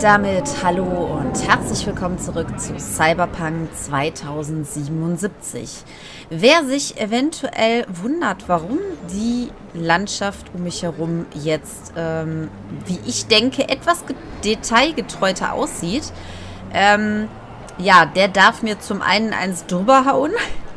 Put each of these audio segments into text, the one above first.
damit hallo und herzlich willkommen zurück zu Cyberpunk 2077. Wer sich eventuell wundert, warum die Landschaft um mich herum jetzt, wie ich denke, etwas detailgetreuter aussieht, ja, der darf mir zum einen eins drüber hauen,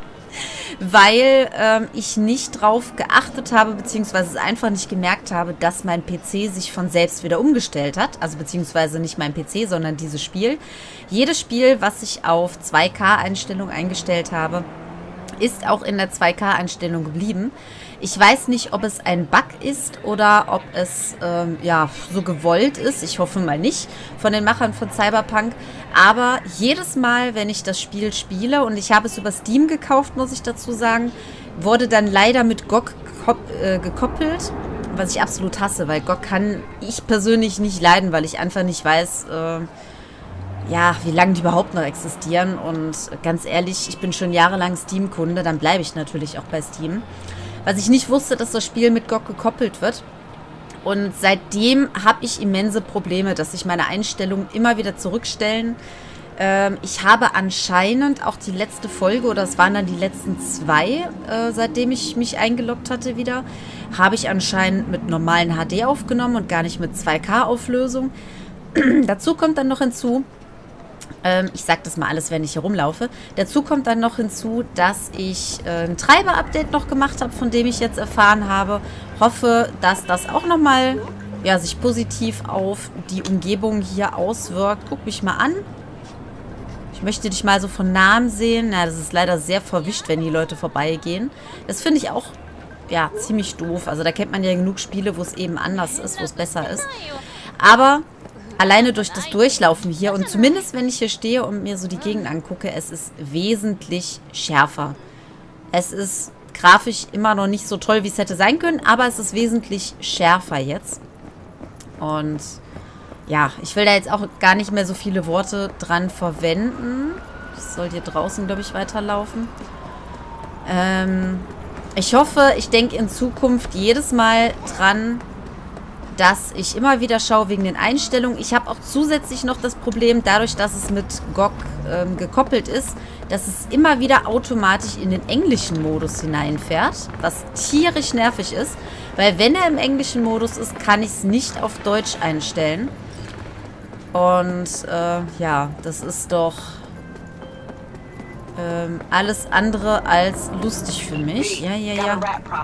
weil ich nicht drauf geachtet habe, beziehungsweise es einfach nicht gemerkt habe, dass mein PC sich von selbst wieder umgestellt hat. Also beziehungsweise nicht mein PC, sondern dieses Spiel. Jedes Spiel, was ich auf 2K-Einstellung eingestellt habe, ist auch in der 2K-Einstellung geblieben. Ich weiß nicht, ob es ein Bug ist oder ob es ja, so gewollt ist. Ich hoffe mal nicht von den Machern von Cyberpunk. Aber jedes Mal, wenn ich das Spiel spiele, und ich habe es über Steam gekauft, muss ich dazu sagen, wurde dann leider mit GOG gekoppelt, was ich absolut hasse, weil GOG kann ich persönlich nicht leiden, weil ich einfach nicht weiß, ja, wie lange die überhaupt noch existieren. Und ganz ehrlich, ich bin schon jahrelang Steam-Kunde, dann bleibe ich natürlich auch bei Steam. Was ich nicht wusste, dass das Spiel mit GOG gekoppelt wird. Und seitdem habe ich immense Probleme, dass sich meine Einstellungen immer wieder zurückstellen. Ich habe anscheinend auch die letzte Folge, oder es waren dann die letzten zwei, seitdem ich mich eingeloggt hatte wieder, habe ich anscheinend mit normalen HD aufgenommen und gar nicht mit 2K-Auflösung. Dazu kommt dann noch hinzu, ich sage das mal alles, wenn ich hier rumlaufe. Dazu kommt dann noch hinzu, dass ich ein Treiber-Update noch gemacht habe, von dem ich jetzt erfahren habe. Hoffe, dass das auch nochmal, ja, sich positiv auf die Umgebung hier auswirkt. Guck mich mal an. Ich möchte dich mal so von Nahem sehen. Na, das ist leider sehr verwischt, wenn die Leute vorbeigehen. Das finde ich auch, ja, ziemlich doof. Also da kennt man ja genug Spiele, wo es eben anders ist, wo es besser ist. Aber alleine durch das Durchlaufen hier und zumindest, wenn ich hier stehe und mir so die Gegend angucke, es ist wesentlich schärfer. Es ist grafisch immer noch nicht so toll, wie es hätte sein können, aber es ist wesentlich schärfer jetzt. Und ja, ich will da jetzt auch gar nicht mehr so viele Worte dran verwenden. Ich soll hier draußen, glaube ich, weiterlaufen. Ich hoffe, ich denke in Zukunft jedes Mal dran, dass ich immer wieder schaue wegen den Einstellungen. Ich habe auch zusätzlich noch das Problem, dadurch, dass es mit GOG gekoppelt ist, dass es immer wieder automatisch in den englischen Modus hineinfährt, was tierisch nervig ist, weil wenn er im englischen Modus ist, kann ich es nicht auf Deutsch einstellen. Und ja, das ist doch alles andere als lustig für mich. Ja, ja, ja.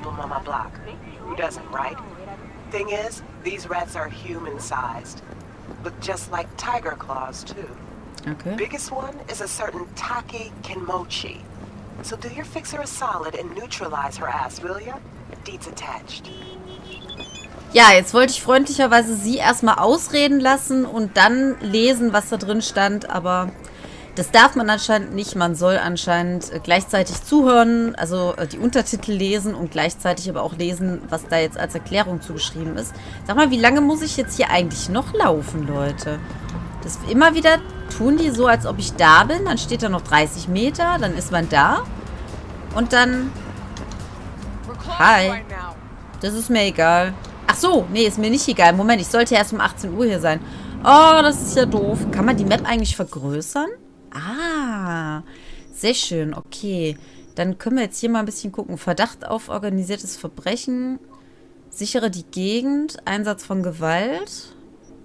Thing is, these rats are human-sized. Look just like tiger claws, too. Okay. Biggest one is a certain Taki Kenmochi. So do your fixer a solid and neutralize her ass, will ya? Deed's attached. Ja, jetzt wollte ich freundlicherweise sie erstmal ausreden lassen und dann lesen, was da drin stand, aber das darf man anscheinend nicht. Man soll anscheinend gleichzeitig zuhören, also die Untertitel lesen und gleichzeitig aber auch lesen, was da jetzt als Erklärung zugeschrieben ist. Sag mal, wie lange muss ich jetzt hier eigentlich noch laufen, Leute? Das immer wieder tun die so, als ob ich da bin. Dann steht da noch 30 Meter, dann ist man da. Und dann... Hi. Das ist mir egal. Ach so, nee, ist mir nicht egal. Moment, ich sollte erst um 18 Uhr hier sein. Oh, das ist ja doof. Kann man die Map eigentlich vergrößern? Ah, sehr schön, okay. Dann können wir jetzt hier mal ein bisschen gucken. Verdacht auf organisiertes Verbrechen. Sichere die Gegend. Einsatz von Gewalt.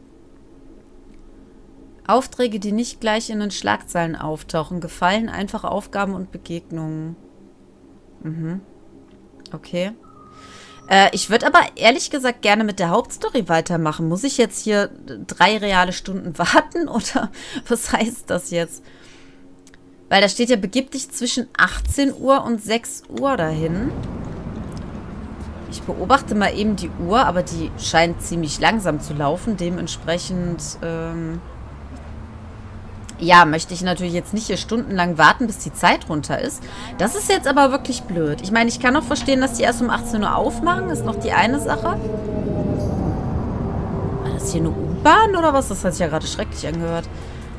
Aufträge, die nicht gleich in den Schlagzeilen auftauchen. Gefallen, einfache Aufgaben und Begegnungen. Mhm. Okay. Ich würde aber ehrlich gesagt gerne mit der Hauptstory weitermachen. Muss ich jetzt hier 3 reale Stunden warten? Oder was heißt das jetzt? Weil da steht ja, begib dich zwischen 18 Uhr und 6 Uhr dahin. Ich beobachte mal eben die Uhr, aber die scheint ziemlich langsam zu laufen. Dementsprechend, ja, möchte ich natürlich jetzt nicht hier stundenlang warten, bis die Zeit runter ist. Das ist jetzt aber wirklich blöd. Ich meine, ich kann auch verstehen, dass die erst um 18 Uhr aufmachen. Ist noch die eine Sache. War das hier eine U-Bahn oder was? Das hat sich ja gerade schrecklich angehört.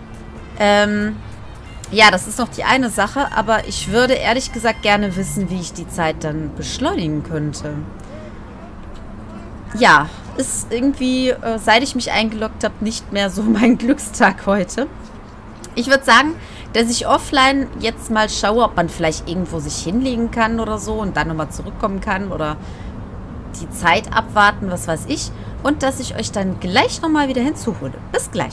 Ja, das ist noch die eine Sache. Aber ich würde ehrlich gesagt gerne wissen, wie ich die Zeit dann beschleunigen könnte. Ja, ist irgendwie, seit ich mich eingeloggt habe, nicht mehr so mein Glückstag heute. Ich würde sagen, dass ich offline jetzt mal schaue, ob man vielleicht irgendwo sich hinlegen kann oder so und dann nochmal zurückkommen kann oder die Zeit abwarten, was weiß ich. Und dass ich euch dann gleich nochmal wieder hinzuhole. Bis gleich.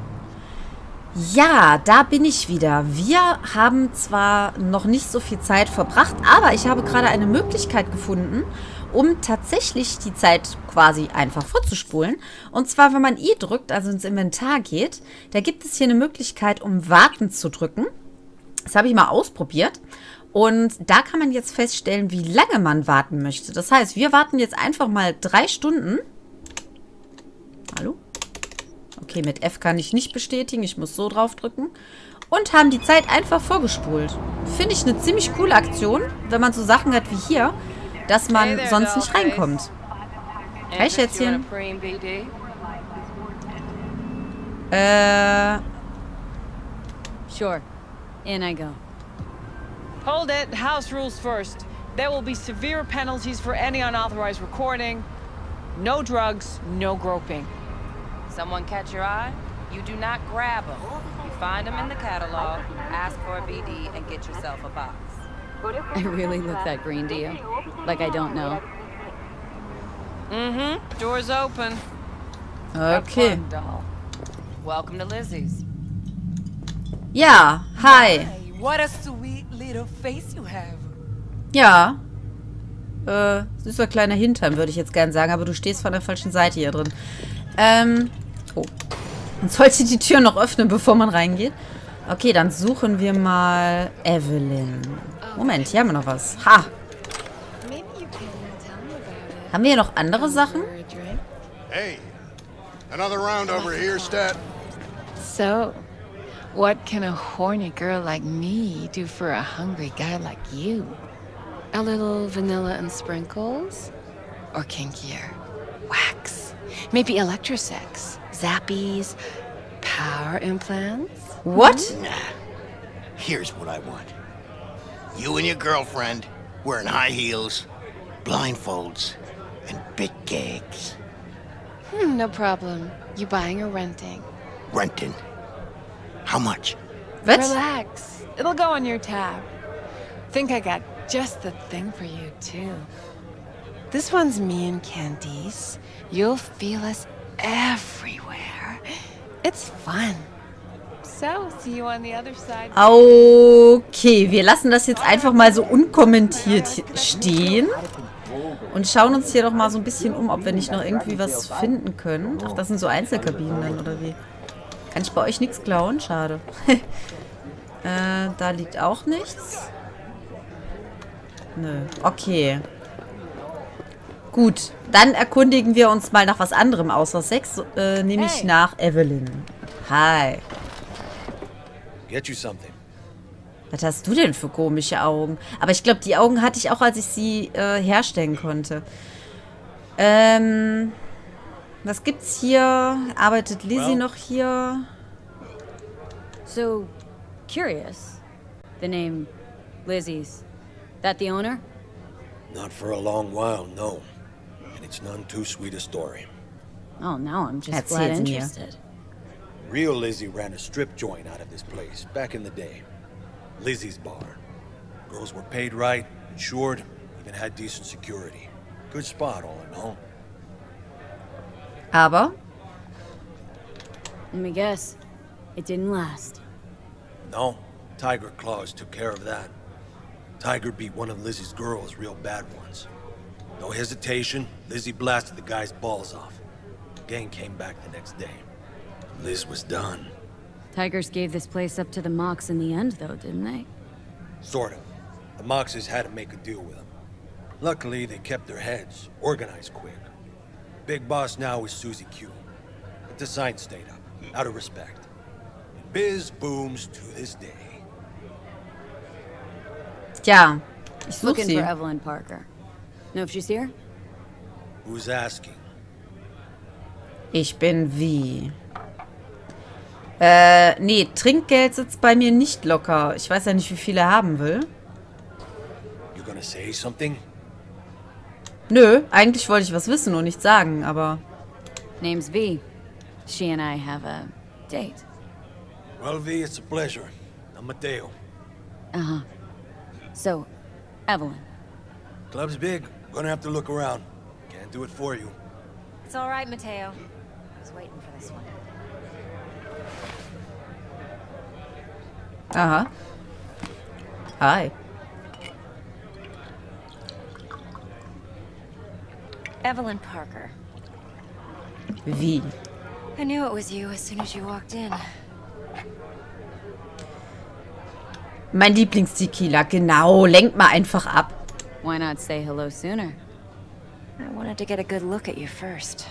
Ja, da bin ich wieder. Wir haben zwar noch nicht so viel Zeit verbracht, aber ich habe gerade eine Möglichkeit gefunden, um tatsächlich die Zeit quasi einfach vorzuspulen. Und zwar, wenn man I drückt, also ins Inventar geht, da gibt es hier eine Möglichkeit, um Warten zu drücken. Das habe ich mal ausprobiert. Und da kann man jetzt feststellen, wie lange man warten möchte. Das heißt, wir warten jetzt einfach mal 3 Stunden. Hallo? Okay, mit F kann ich nicht bestätigen. Ich muss so drauf drücken. Und haben die Zeit einfach vorgespult. Finde ich eine ziemlich coole Aktion, wenn man so Sachen hat wie hier, dass man sonst nicht reinkommt. Hey, Schätzchen. Sure. In I go. Hold it. House rules first. There will be severe penalties for any unauthorized recording. No drugs, no groping. Someone catch your eye? You do not grab them. You find them in the catalog, ask for a BD, and get yourself a box. I really look that green to you? Like I don't know. Mm-hmm. Door's open. Okay. Fun, doll. Welcome to Lizzie's. Ja, hi. What a sweet little face you have. Ja. Süßer kleiner Hintern, würde ich jetzt gern sagen, aber du stehst von der falschen Seite hier drin. Oh. Man sollte die Tür noch öffnen, bevor man reingeht. Okay, dann suchen wir mal Evelyn. Moment, hier haben wir noch was. Ha! Haben wir hier noch andere Sachen? Hey, another round over here, Stat. So, what can a horny girl like me do for a hungry guy like you? A little vanilla and sprinkles? Or kinkier? Wax? Maybe electrosex? Zappies? Power implants? What? Nah. Here's what I want. You and your girlfriend wearing high heels, blindfolds, and big gags. No problem. You buying or renting? Renting. How much? Was? Relax. It'll go on your tab. Think I got just the thing for you, too. This one's me and Candice. You'll feel us everywhere. It's fun. So, see you on the other side. Okay, wir lassen das jetzt einfach mal so unkommentiert stehen. Und schauen uns hier doch mal so ein bisschen um, ob wir nicht noch irgendwie was finden können. Ach, das sind so Einzelkabinen dann, oder wie? Kann ich bei euch nichts klauen? Schade. Da liegt auch nichts. Nö. Okay. Gut, dann erkundigen wir uns mal nach was anderem außer Sex, nämlich nach Evelyn. Hi. Get you something. Was hast du denn für komische Augen? Aber ich glaube, die Augen hatte ich auch, als ich sie herstellen konnte. Was gibt's hier? Arbeitet Lizzie noch hier? So, curious. The name Lizzie's. That the owner? Not for a long while, no. And it's none too sweet a story. Oh, now I'm just That's flat it, yeah. interested. Real Lizzie ran a strip joint out of this place back in the day. Lizzie's Bar. Girls were paid right, insured, even had decent security. Good spot, all in all. Aber? Let me guess. It didn't last. No, Tiger Claws took care of that. Tiger beat one of Lizzie's girls real bad once. No hesitation, Lizzie blasted the guy's balls off. Gang came back the next day. Liz was done. Tigers gave this place up to the Mox in the end, though, didn't they? Sort of. The Moxes had to make a deal with them. Luckily, they kept their heads, organized quick. Big boss now is Susie Q. But the sign stayed up, out of respect. And biz booms to this day. Tja, ich suche Looking sie. for Evelyn Parker. Know if she's here? Who's asking? Ich bin wie? Nee, Trinkgeld sitzt bei mir nicht locker. Ich weiß ja nicht, wie viel er haben will. You gonna say something? Nö, eigentlich wollte ich was wissen und nichts sagen, aber Name's V. She and I have a date. Well, V, it's a pleasure. I'm Mateo. Uh-huh. So, Evelyn. Club's big. Gonna have to look around. Can't do it for you. It's all right, Mateo. I was waiting for this one. Aha. Hi. Evelyn Parker. Wie? I knew it was you as soon as you walked in. Mein Lieblingstequila, genau. Lenk mal einfach ab. Why not say hello sooner? I wanted to get a good look at you first.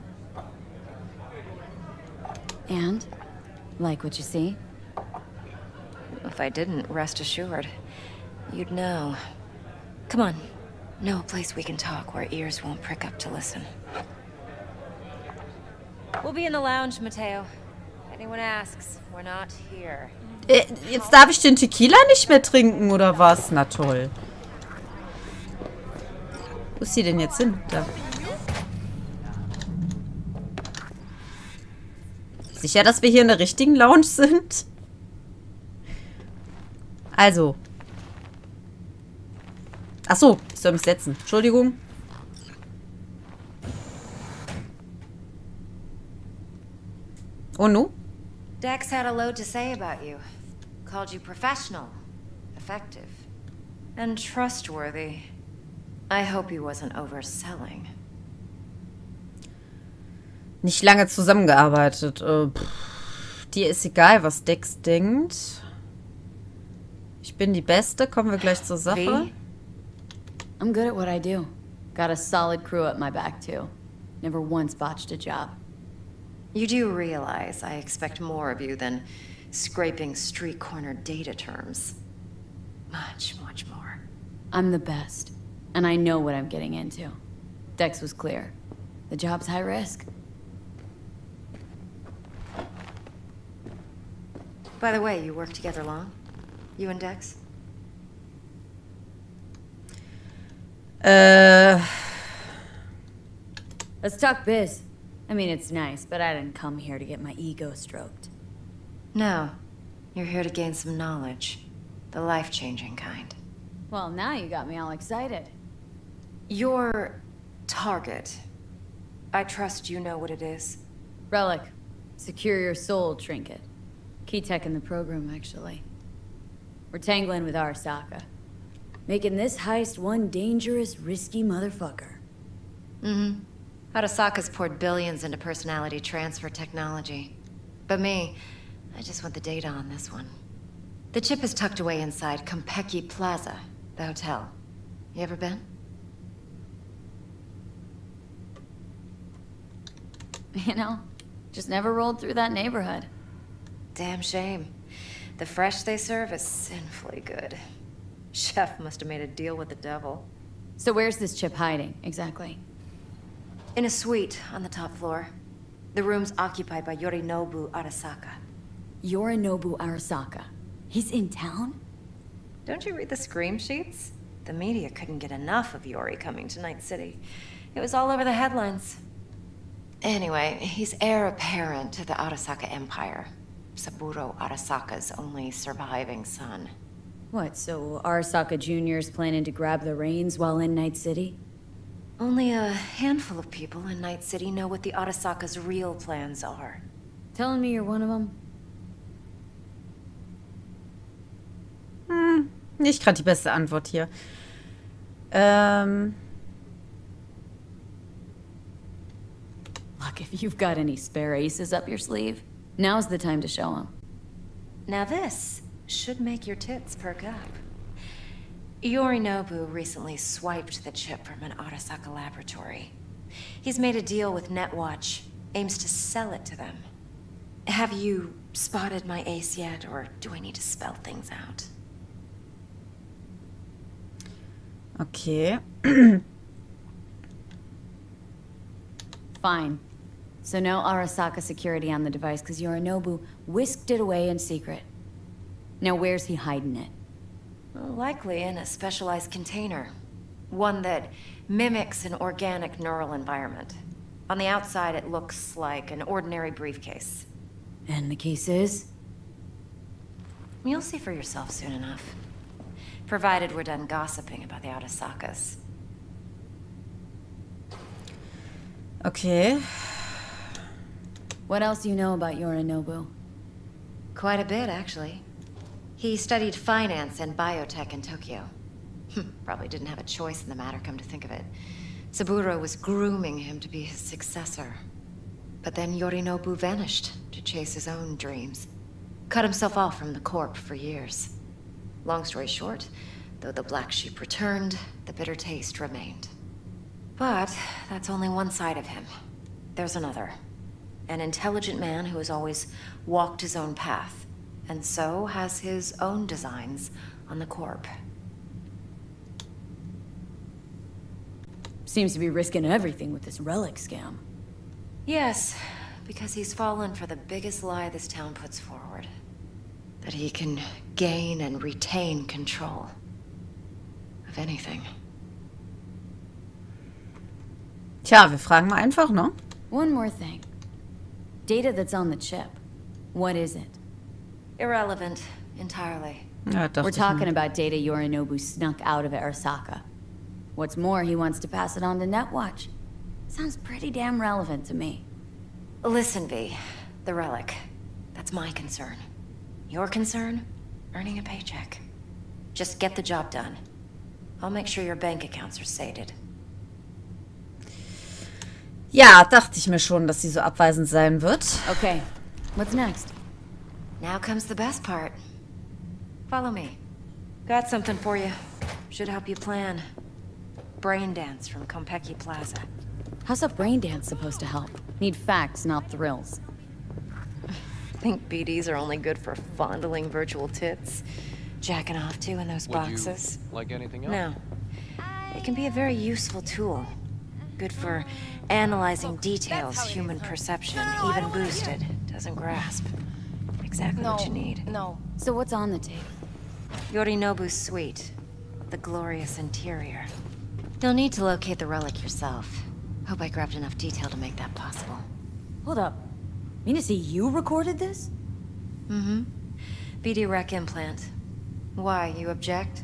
And? Like what you see? If I didn't, rest assured, you'd know. Come on. Know a place we can talk where ears won't prick up to listen. We'll be in the lounge, Mateo. If anyone asks, we're not here. Jetzt darf ich den Tequila nicht mehr trinken, oder was? Na toll. Wo ist sie denn jetzt hin? Da. Sicher, dass wir hier in der richtigen Lounge sind? Also. Ach so, ich soll mich setzen. Entschuldigung. Oh no? Dex had a load to say about you. Called you professional, effective, and trustworthy. I hope he wasn't overselling. Nicht lange zusammengearbeitet. Dir ist egal, was Dex denkt. Ich bin die Beste. Kommen wir gleich zur Sache. I'm good at what I do. Got a solid crew at my back, too. Never once botched a job. You do realize I expect more of you than scraping street corner data terms. Much, much more. I'm the best, and I know what I'm getting into. Dex was clear. The job's high risk. By the way, you work together long? You and Dex? Let's talk biz. I mean, it's nice, but I didn't come here to get my ego stroked. No. You're here to gain some knowledge. The life-changing kind. Well, now you got me all excited. Your target. I trust you know what it is. Relic. Secure your soul trinket. Key tech in the program, actually. We're tangling with Arasaka. Making this heist one dangerous, risky motherfucker. Mm-hmm. Arasaka's poured billions into personality transfer technology. But me, I just want the data on this one. The chip is tucked away inside Konpeki Plaza, the hotel. You ever been? You know, just never rolled through that neighborhood. Damn shame. The fresh they serve is sinfully good. Chef must have made a deal with the devil. So where's this chip hiding, exactly? In a suite on the top floor. The room's occupied by Yorinobu Arasaka. Yorinobu Arasaka? He's in town? Don't you read the scream sheets? The media couldn't get enough of Yori coming to Night City. It was all over the headlines. Anyway, he's heir apparent to the Arasaka Empire. Saburo Arasaka's only surviving son. What, so Arasaka Jr.'s planning to grab the reins while in Night City? Only a handful of people in Night City know what the Arasaka's real plans are. Telling me you're one of them? Nicht gerade die beste Antwort hier. Look, if you've got any spare aces up your sleeve, now's the time to show them. Now this should make your tits perk up. Yorinobu recently swiped the chip from an Arasaka laboratory. He's made a deal with Netwatch, aims to sell it to them. Have you spotted my ace yet, or do I need to spell things out? Okay. Fine. So no Arasaka security on the device, because Yorinobu whisked it away in secret. Now where's he hiding it? Likely in a specialized container. One that mimics an organic neural environment. On the outside, it looks like an ordinary briefcase. And the case is? You'll see for yourself soon enough. Provided we're done gossiping about the Arasakas. Okay. What else do you know about Yorinobu? Quite a bit, actually. He studied finance and biotech in Tokyo. Probably didn't have a choice in the matter, come to think of it. Saburo was grooming him to be his successor. But then Yorinobu vanished to chase his own dreams. Cut himself off from the Corp for years. Long story short, though the black sheep returned, the bitter taste remained. But that's only one side of him. There's another. An intelligent man who has always walked his own path, and so has his own designs on the Corp. Seems to be risking everything with this relic scam. Yes, because he's fallen for the biggest lie this town puts forward. That he can gain and retain control of anything. Tja, wir fragen mal einfach, ne? One more thing. Data that's on the chip. What is it? Irrelevant, entirely. Ja, dachte We're ich talking mir. about data Yorinobu snuck out of Arasaka. What's more, he wants to pass it on to Netwatch. Sounds pretty damn relevant to me. Listen, V. The relic. That's my concern. Your concern? Earning a paycheck. Just get the job done. I'll make sure your bank accounts are sated. Ja, dachte ich mir schon, dass sie so abweisend sein wird. Okay, what's next? Now comes the best part. Follow me. Got something for you. Should help you plan. Brain dance from Konpeki Plaza. How's a brain dance supposed to help? Need facts, not thrills. Think BDs are only good for fondling virtual tits? Jacking off to in those boxes? Would you like anything else? No. It can be a very useful tool. Good for analyzing details human perception, even boosted, doesn't grasp. Exactly what you need. No. So what's on the tape? Yorinobu's suite. The glorious interior. You'll need to locate the relic yourself. Hope I grabbed enough detail to make that possible. Hold up. Mean to say you recorded this? Mm-hmm. BD Rec implant. Why, you object?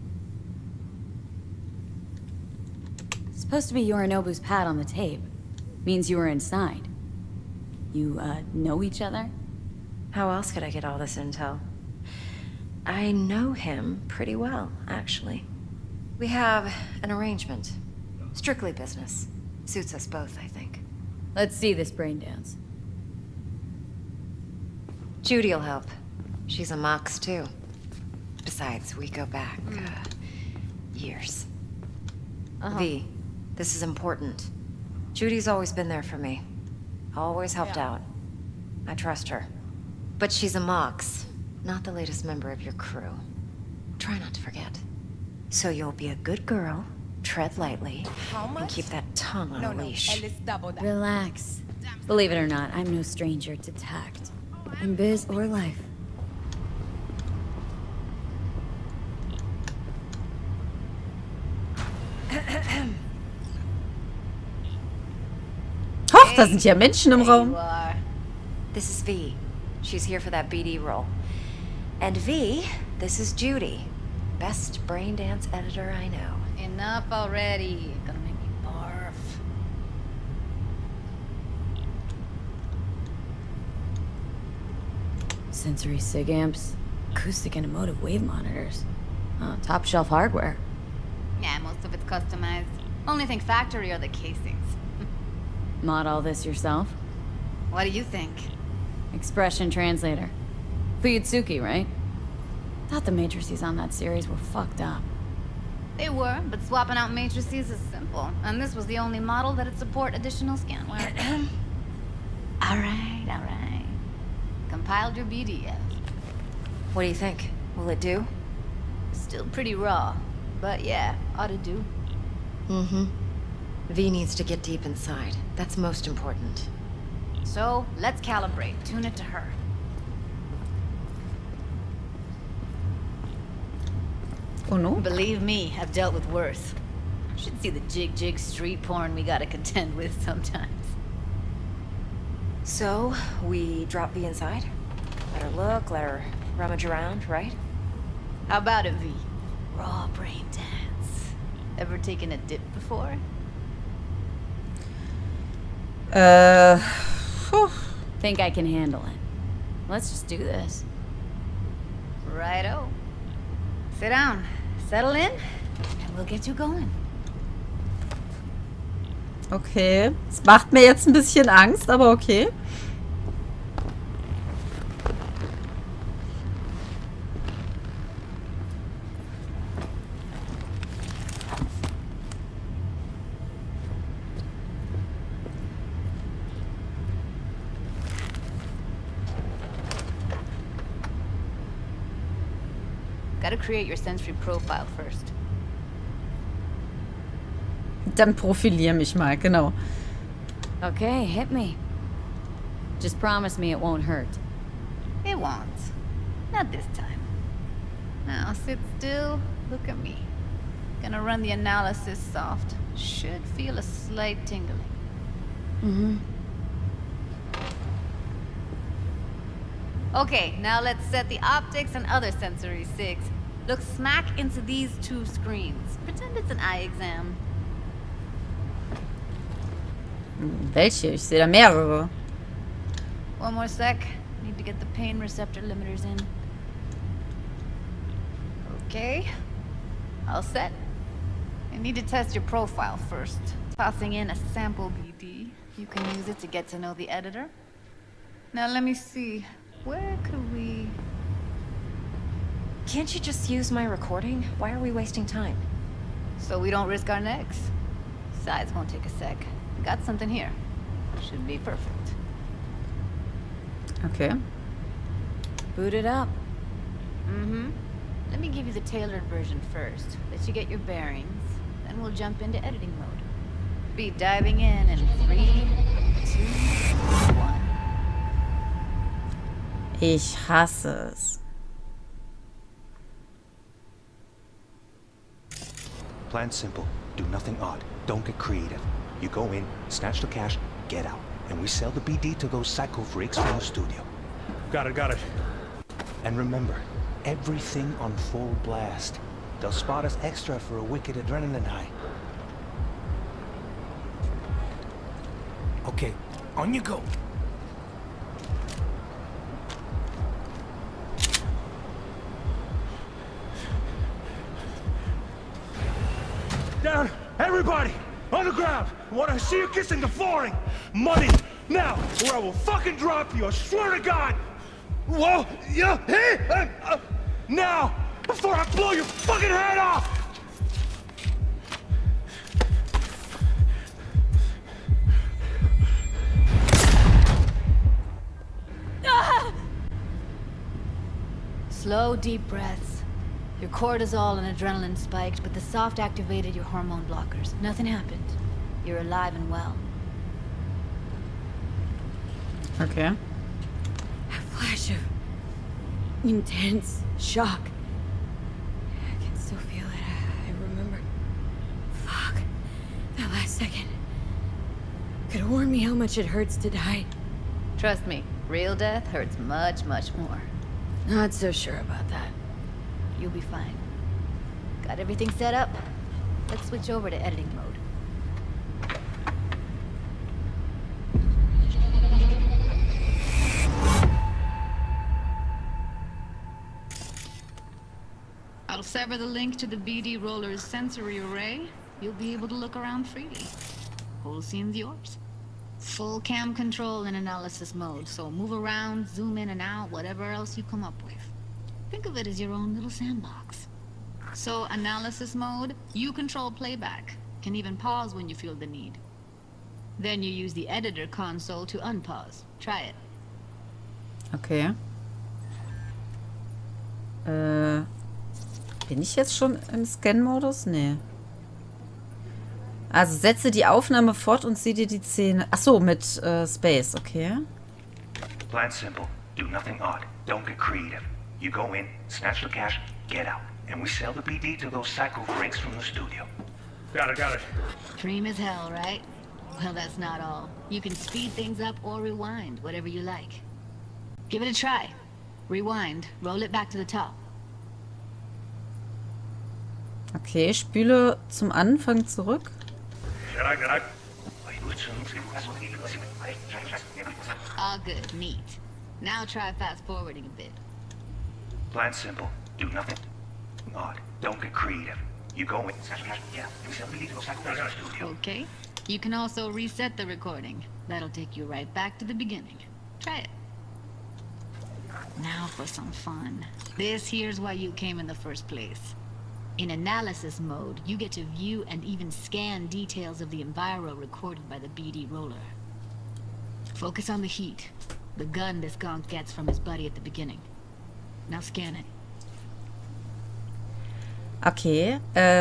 Supposed to be Yorinobu's pad on the tape. Means you were inside. You, know each other? How else could I get all this intel? I know him pretty well, actually. We have an arrangement. Strictly business. Suits us both, I think. Let's see this brain dance. Judy'll help. She's a Mox, too. Besides, we go back, years. V, this is important. Judy's always been there for me. Always helped out. I trust her. But she's a Mox, not the latest member of your crew. Try not to forget. So you'll be a good girl, tread lightly, and keep that tongue on a leash. Relax. Believe it or not, I'm no stranger to tact. In biz or life. Hoch, da sind ja Menschen im Raum. This is V. She's here for that BD role. And V, this is Judy. Best brain dance editor I know. Enough already. Gonna make me barf. Sensory sig amps, acoustic and emotive wave monitors. Top shelf hardware. Yeah, most of it's customized. Only thing factory are the casings. Mod all this yourself? What do you think? Expression translator. Fuyutsuki, right? Thought the matrices on that series were fucked up. They were, but swapping out matrices is simple. And this was the only model that'd support additional scanware. Alright. Compiled your BDF. What do you think? Will it do? Still pretty raw. But yeah, ought to do. Mm-hmm. V needs to get deep inside. That's most important. So, let's calibrate. Tune it to her. Oh no? Believe me, I've dealt with worse. Should see the jig street porn we gotta contend with sometimes. So, we drop V inside? Let her look, let her rummage around, right? How about it, V? Raw brain dance. Ever taken a dip before? Think I can handle it. Let's just do this. Righto. Sit down, settle in, and we'll get you going. Okay. Es macht mir jetzt ein bisschen Angst, aber okay. Gotta create your sensory profile first. Dann profilier mich mal, genau. Okay, hit me. Just promise me it won't hurt. It won't. Not this time. Now sit still, look at me. Gonna run the analysis soft. Should feel a slight tingling. Mm-hmm. Okay, now let's set the optics and other sensory SIGs. Look smack into these two screens. Pretend it's an eye exam. Welche? Ich sehe da mehrere. One more sec. Need to get the pain receptor limiters in. Okay. All set. I need to test your profile first. Tossing in a sample BD. You can use it to get to know the editor. Now let me see. Where could we... Can't you just use my recording? Why are we wasting time? So we don't risk our necks. Besides, won't take a sec. Got something here. Should be perfect. Okay. Boot it up. Mm-hmm. Let me give you the tailored version first. Let you get your bearings. Then we'll jump into editing mode. Be diving in 3, 2, 1. Ich hasse es. Plan simple. Do nothing odd. Don't get creative. You go in, snatch the cash, get out. And we sell the BD to those psycho freaks from the studio. Got it. And remember, everything on full blast. They'll spot us extra for a wicked adrenaline high. Okay, on you go. Down! Everybody! On the ground! I want to see you kissing the flooring! Money! Now! Or I will fucking drop you! I swear to God! Whoa! Yeah! Hey! Now! Before I blow your fucking head off! Slow, deep breaths. Your cortisol and adrenaline spiked, but the soft activated your hormone blockers. Nothing happened. You're alive and well. Okay. A flash of intense shock. I can still feel it. I remember. Fuck. That last second. Could have warned me how much it hurts to die. Trust me, real death hurts much, much more. Not so sure about that. You'll be fine. Got everything set up? Let's switch over to editing mode. I'll sever the link to the BD Roller's sensory array. You'll be able to look around freely. Whole scene's yours. Full cam control in analysis mode, so move around, zoom in and out, whatever else you come up with. Think of it as your own little sandbox. So, analysis mode, you control playback. Can even pause when you feel the need. Then you use the editor console to unpause. Try it. Okay. Bin ich jetzt schon im Scan-Modus? Nee. Also setze die Aufnahme fort und sieh dir die Szene... Achso, mit Space, okay. Plan simple. Do nothing odd. Don't get creative. You go in, snatch the cash, get out. And we sell the BD to those psycho freaks from the studio. Got it. Dream as hell, right? Well, that's not all. You can speed things up or rewind, whatever you like. Give it a try. Rewind, roll it back to the top. Okay, spüle zum Anfang zurück. All good, neat. Now try fast forwarding a bit. Plan simple. Do nothing odd. Don't get creative. You go in. Okay. You can also reset the recording. That'll take you right back to the beginning. Try it. Now for some fun. This here's why you came in the first place. In analysis mode, you get to view and even scan details of the enviro recorded by the BD roller. Focus on the heat. The gun this gonk gets from his buddy at the beginning. Now scan it. Okay,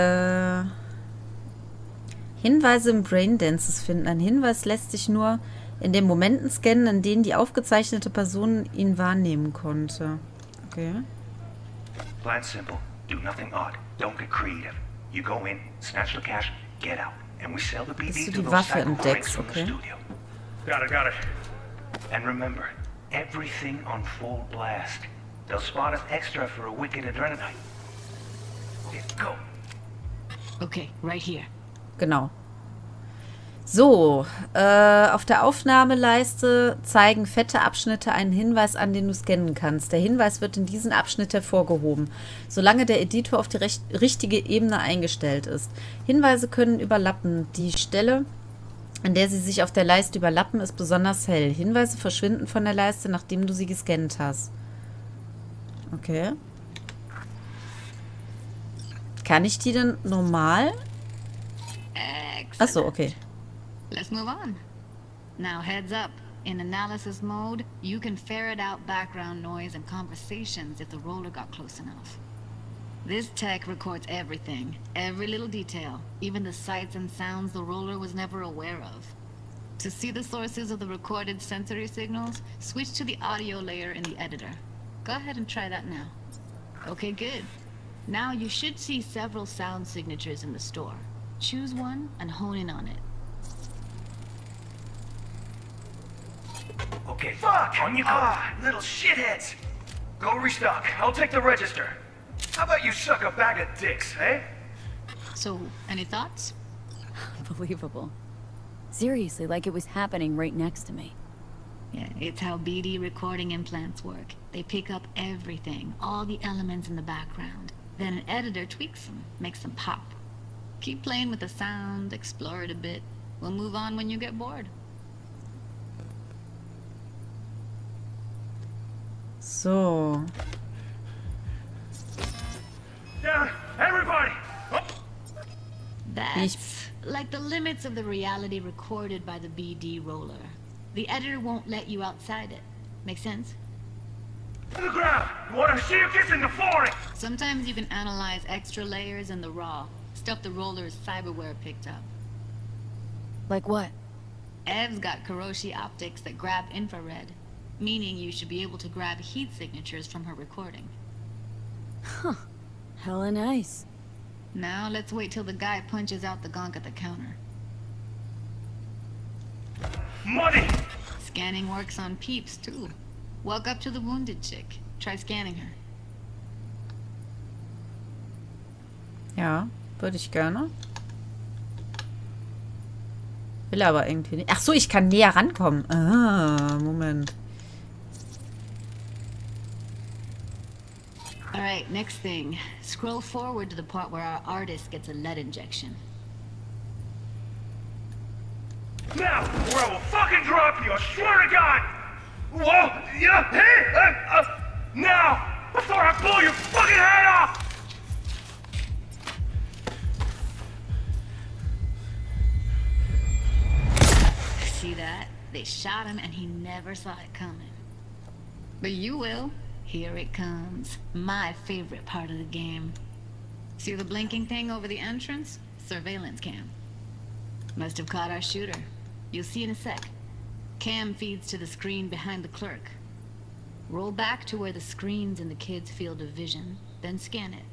Hinweise im Braindances finden. Ein Hinweis lässt sich nur in den Momenten scannen, in denen die aufgezeichnete Person ihn wahrnehmen konnte. Okay. Plan simple. Do nothing odd. Don't get creative. You go in, snatch the cash, get out. And we sell the BD to those psycho freaks from the studio. Got it. And remember, everything on full blast. They'll spot us extra for a wicked adrenaline. Go. Okay, right here. Genau. So, auf der Aufnahmeleiste zeigen fette Abschnitte einen Hinweis an, den du scannen kannst. Der Hinweis wird in diesen Abschnitt hervorgehoben, solange der Editor auf die richtige Ebene eingestellt ist. Hinweise können überlappen. Die Stelle, an der sie sich auf der Leiste überlappen, ist besonders hell. Hinweise verschwinden von der Leiste, nachdem du sie gescannt hast. Okay. Kann ich die denn normal? Achso, okay. Let's move on. Now heads up. In analysis mode, you can ferret out background noise and conversations if the roller got close enough. This tech records everything, every little detail, even the sights and sounds the roller was never aware of. To see the sources of the recorded sensory signals, switch to the audio layer in the editor. Go ahead and try that now. Okay, good. Now you should see several sound signatures in the store. Choose one and hone in on it. Okay, fuck! On you go! Little shitheads! Go restock. I'll take the register. How about you suck a bag of dicks, eh? So, any thoughts? Unbelievable. Seriously, like it was happening right next to me. Yeah, it's how BD recording implants work. They pick up everything, all the elements in the background. Then an editor tweaks them, makes them pop. Keep playing with the sound, explore it a bit. We'll move on when you get bored. So. Down, everybody! That's like the limits of the reality recorded by the BD roller. The editor won't let you outside it. Make sense? To the ground! You wanna see you kissing the flooring! Sometimes you can analyze extra layers in the raw. Stuff the roller's cyberware picked up. Like what? Ev's got Kiroshi optics that grab infrared, meaning you should be able to grab heat signatures from her recording. Huh. Hella nice. Now let's wait till the guy punches out the gonk at the counter. Money! Scanning works on peeps, too. Walk up to the wounded chick. Try scanning her. Ja, würde ich gerne. Will aber irgendwie nicht. Ach so, ich kann näher rankommen. Ah, Moment. Alright, next thing. Scroll forward to the part where our artist gets a lead injection. Now, or I will fucking drop you, I swear to God! Whoa, yeah, hey, now, before I blow your fucking head off! See that? They shot him and he never saw it coming. But you will. Here it comes. My favorite part of the game. See the blinking thing over the entrance? Surveillance cam. Must have caught our shooter. You'll see in a sec. Cam feeds to the screen behind the clerk. Roll back to where the screen's in the kid's field of vision, then scan it.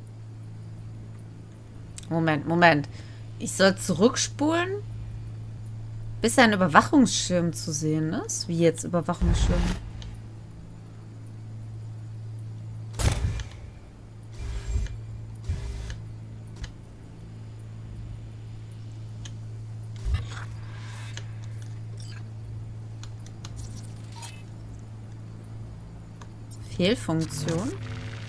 Moment. Ich soll zurückspulen? Bis ein Überwachungsschirm zu sehen ist. Wie jetzt Überwachungsschirm? Fehlfunktion.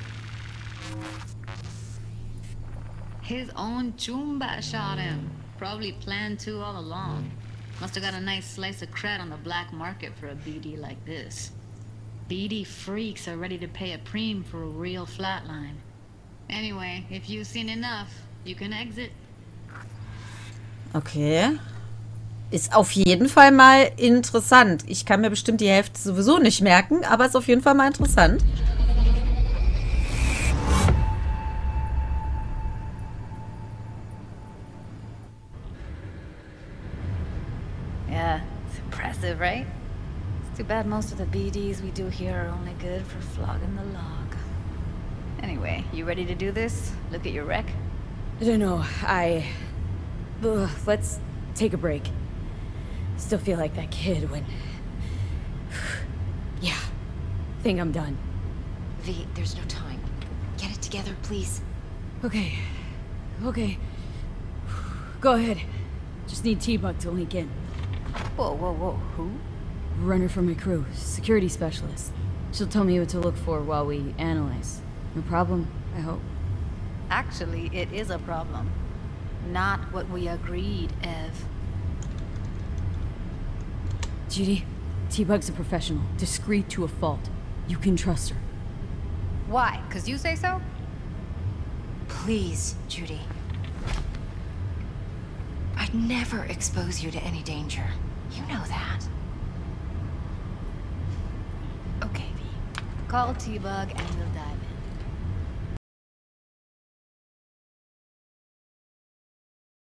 His own Chumba shot him. Probably planned to all along. Must have got a nice slice of cred on the black market for a BD like this. BD freaks are ready to pay a preem for a real flatline. Anyway, if you've seen enough, you can exit. Okay. Ist auf jeden Fall mal interessant. Ich kann mir bestimmt die Hälfte sowieso nicht merken, aber ist auf jeden Fall mal interessant. Yeah, it's impressive, right? It's too bad most of the BDs we do here are only good for flogging the log. Anyway, you ready to do this? Look at your wreck? I don't know, let's take a break. Still feel like that kid when... Yeah, think I'm done. V, there's no time. Get it together, please. Okay. Go ahead. Just need T-Bug to link in. Whoa, who? Runner for my crew, security specialist. She'll tell me what to look for while we analyze. No problem, I hope. Actually, it is a problem. Not what we agreed, Ev. Judy, T-Bug's a professional, discreet to a fault. You can trust her. Why? 'Cause you say so? Please, Judy. I'd never expose you to any danger. You know that. Okay, V. Call T-Bug and we'll dive